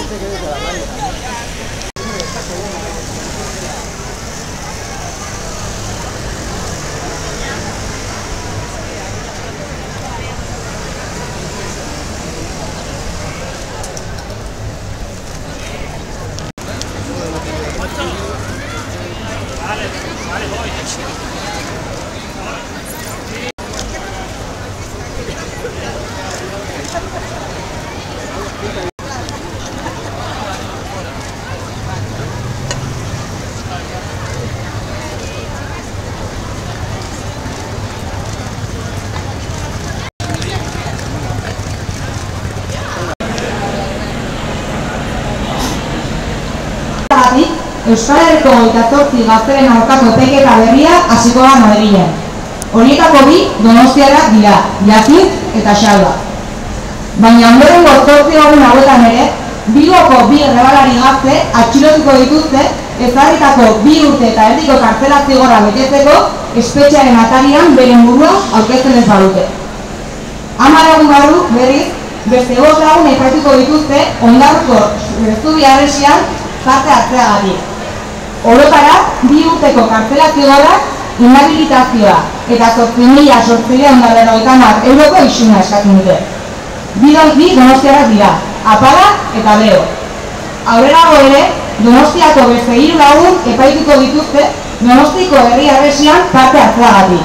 Euskal Herriko 28 gazteren aurkako epaiketa berria hasiko da Madrilen. Horietako bi donostiarrak dira, Jakin eta Xalba. Baina ondorengo 8 egun hauetan ere, Bilboko bi errebalari gazte atxilotuko dituzte ezarritako 2 urte eta erdiko kartzela zigorra betetzeko espetxearen atarian beren burua aurkezten ez badute. 10 egun barru berriz, beste 5 lagun epaituko dituzte Ondarruko Zubia harresian parte hartzeagatik. Orotara, 2 urteko kartzela zigorrak, inhabilitazioa eta 8.890 euroko isuna eskatzen dute. Bi donostiarrak dira, Apala eta Leo. Aurrerago ere, Donostiako beste 3 lagun epaituko dituzte Donostiko herri harresian parte hartzeagatik.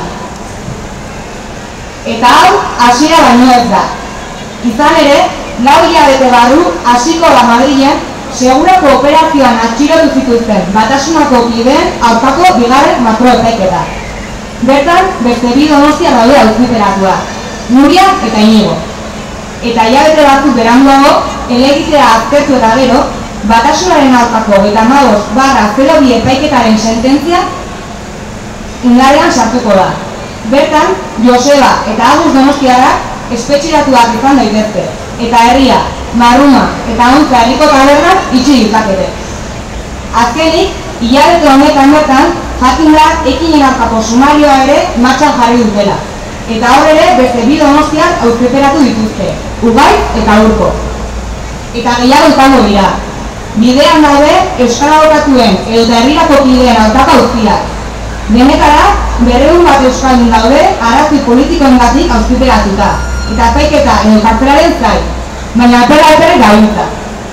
Eta hau, hasiera baino ez da. Izan ere, 4 hilabete barru hasiko da Madrilen segurako operazioan atxilotu zituzten Batasunako kideen aurkako bigarren makroepaiketa. Bertan, beste 2 donostiar daude auziperatuak, Nuria eta Inigo. Eta hilabete batzuk beranduago, helegitea aztertu eta gero, Batasunaren aurkako 55/02 epaiketaren sententzia indarrean sartuko da. Bertan, Joseba eta Agus donostiarrak espetxeratuak izan daitezke, eta herria, Marruma eta Ontza herriko tabernak itxi ditzakete. Azkenik, hilabete honetan bertan, jakin da ekinen aurkako sumarioa ere martxan jarri dutela. Eta hor ere beste 2 donostiak auziperatu dituzte, Ugait eta Urko. Eta gehiago izango dira. Bidean daude euskal abokatuen edo herrirako kideen aurkako auziak. Denetara, 200 bat euskaldun daude arazi politikoengatik auziperatuta, eta epaiketa edo kartzelaren zain, baina epera gabiltza.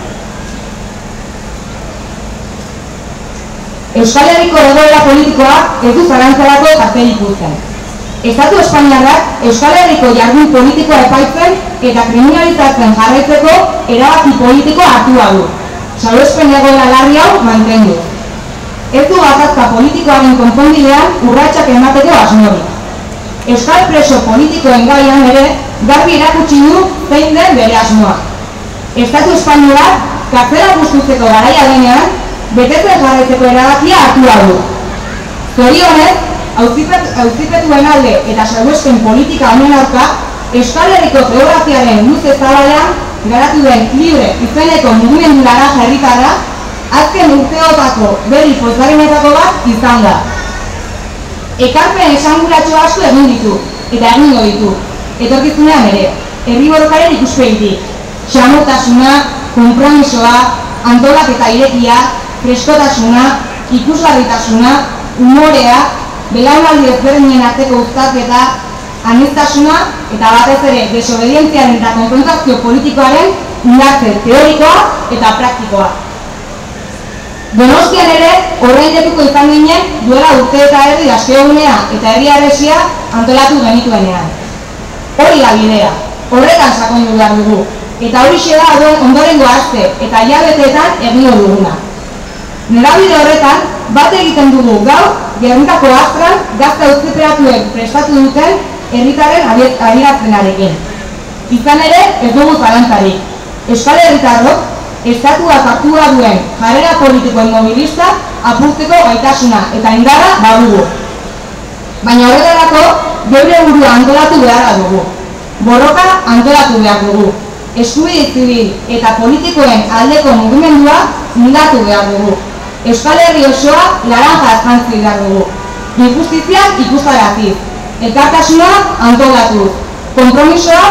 Euskal Herriko egoera politikoak ez du zalantzarako kartelik uzten. Estatu Espainiarrak Euskal Herriko jardun politikoa epaitzen eta kriminalizatzen jarraitzeko erabaki politikoa hartua du. Salbuespen egoera larri hau mantendu. Ez du gatazka politikoaren konponbidean urratsak emateko asmorik. Euskal preso politikoen gaian ere garbi erakutsi du zein den bere asmoa. Estatu Espainiolak kartzela gustutzeko garaia denean, betetzen jarraitzeko erabakia hartua du. Zorionez, auzipetuen alde eta salbuespen politika honen aurka, Euskal Herriko geografiaren luze zabalean garatu den libre izeneko mugimendu laranja herritarra, azken urteotako berri pozgarrienetako bat izan da. Ekarpen esanguratxo asko egin ditu, eta egingo ditu, etorkizunean ere, herri borrokaren ikuspegitik. Xamurtasuna, konpromisoa, antolaketa irekia, freskotasuna, ikusgarritasuna, umorea, belaunaldi ezberdinen arteko uztarketa, aniztasuna eta batez ere desobedientziaren eta konfrontazio politikoaren indartze teorikoa eta praktikoa. Donostian ere horrein lekuko izan ginen duela urte eta herri askegunea eta herri harresia antolatu genituenean. Hori da bidea, horretan sakondu behar dugu, eta horixe da ondorengo aste eta hilabeteetan egingo duguna. Norabide horretan, bat egiten dugu gaur Gernikako Astran gazte auziperatuek prestatu duten herritarren adierazpenarekin. Izan ere, ez dugu zalantzarik. Euskal herritarrok, estatuak hartua duen jarrera politikoen mobilista apurtzeko gaitasuna eta indarra badugu. Baina horretarako, geure burua antolatu beharra dugu. Borroka antolatu behar dugu. Eskubide zibil eta politikoen aldeko mugimendua indatu behar dugu. Euskal Herri osoa laranja jantzi behar dugu. Injustiziak ikustaraziz. Elkartasuna antolatuz. Konpromisoa